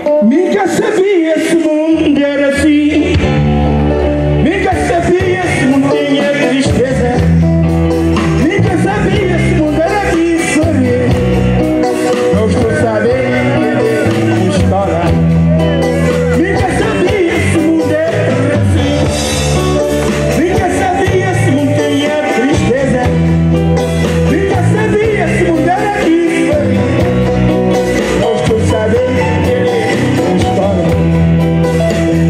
Nunca sabia esse mundo era assim. Nunca sabia esse mundo tinha tristeza. Nunca sabia esse mundo era diferente. Não estou sabendo a história. Nunca sabia esse mundo era assim. Nunca sabia esse mundo tinha tristeza. Nunca sabia esse mundo era diferente. Não estou sabendo a história.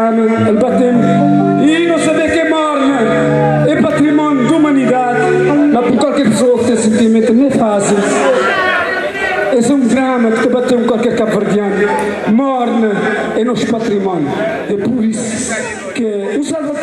drama, ele bateu e não saber que é morna, é patrimônio da humanidade, mas por qualquer pessoa que tem sentimento não é fácil. Esse é um drama que te bateu qualquer cabo-verdiano, morna é nosso patrimônio, é por isso que o Salvador